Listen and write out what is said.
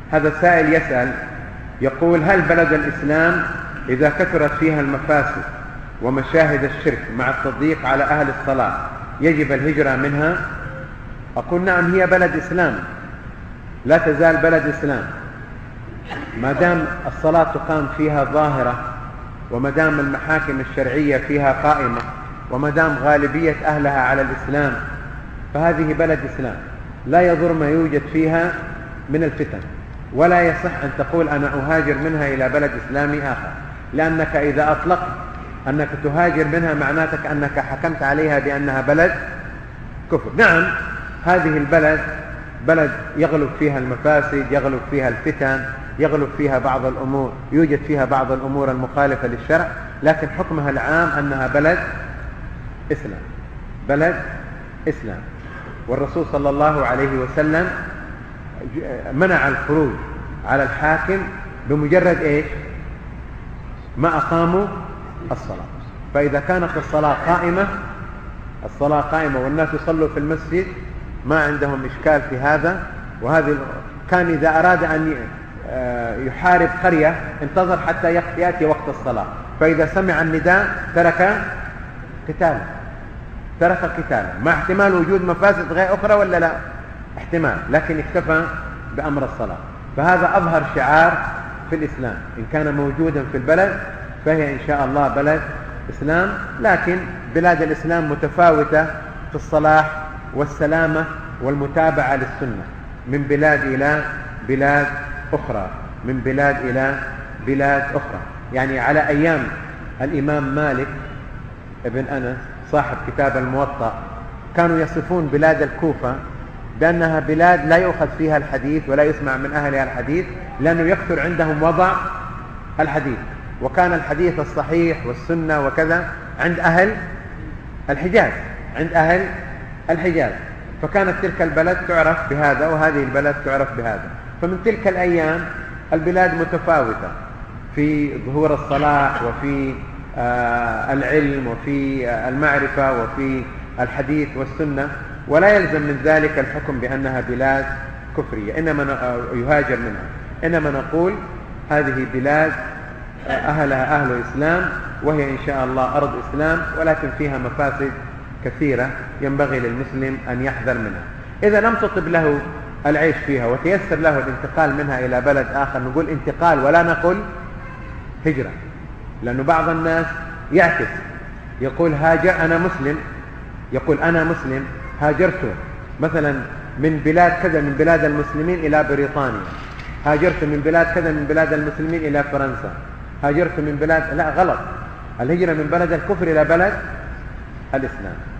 هذا السائل يسأل يقول: هل بلد الإسلام إذا كثرت فيها المفاسد ومشاهد الشرك مع التضييق على أهل الصلاة يجب الهجرة منها؟ أقول: نعم، هي بلد إسلام، لا تزال بلد إسلام ما دام الصلاة تقام فيها ظاهرة، وما دام المحاكم الشرعية فيها قائمة، وما دام غالبية أهلها على الإسلام، فهذه بلد إسلام لا يضر ما يوجد فيها من الفتن، ولا يصح أن تقول أنا أهاجر منها إلى بلد إسلامي آخر، لأنك إذا أطلقت أنك تهاجر منها معناتك أنك حكمت عليها بأنها بلد كفر. نعم، هذه البلد بلد يغلب فيها المفاسد، يغلب فيها الفتن، يغلب فيها بعض الأمور، يوجد فيها بعض الأمور المخالفة للشرع، لكن حكمها العام أنها بلد إسلام، بلد إسلام. والرسول صلى الله عليه وسلم منع الخروج على الحاكم بمجرد إيش؟ ما أقاموا الصلاة. فإذا كانت الصلاة قائمة والناس يصلوا في المسجد ما عندهم إشكال في هذا. وهذه كان إذا أراد أن يحارب قرية انتظر حتى يأتي وقت الصلاة، فإذا سمع النداء ترك قتاله مع احتمال وجود مفاسد غير أخرى ولا لا؟ احتمال، لكن اكتفى بأمر الصلاة. فهذا أظهر شعار في الإسلام، إن كان موجودا في البلد فهي إن شاء الله بلد إسلام. لكن بلاد الإسلام متفاوتة في الصلاح والسلامة والمتابعة للسنة من بلاد إلى بلاد أخرى، من بلاد إلى بلاد أخرى. يعني على أيام الإمام مالك ابن أنس صاحب كتاب الموطأ كانوا يصفون بلاد الكوفة بأنها بلاد لا يؤخذ فيها الحديث ولا يسمع من أهلها الحديث، لأنه يكثر عندهم وضع الحديث، وكان الحديث الصحيح والسنة وكذا عند أهل الحجاز، فكانت تلك البلد تعرف بهذا وهذه البلد تعرف بهذا. فمن تلك الأيام البلاد متفاوتة في ظهور الصلاح وفي العلم وفي المعرفة وفي الحديث والسنة، ولا يلزم من ذلك الحكم بأنها بلاد كفرية إنما يهاجر منها، إنما نقول هذه بلاد أهلها أهل إسلام، وهي إن شاء الله أرض إسلام، ولكن فيها مفاسد كثيرة ينبغي للمسلم أن يحذر منها. إذا لم تطب له العيش فيها وتيسر له الانتقال منها إلى بلد آخر نقول انتقال ولا نقول هجرة، لأنه بعض الناس يعكس يقول أنا مسلم هاجرت مثلا من بلاد كذا من بلاد المسلمين إلى بريطانيا، هاجرت من بلاد كذا من بلاد المسلمين إلى فرنسا، هاجرت من بلاد، لا، غلط. الهجرة من بلد الكفر إلى بلد الإسلام.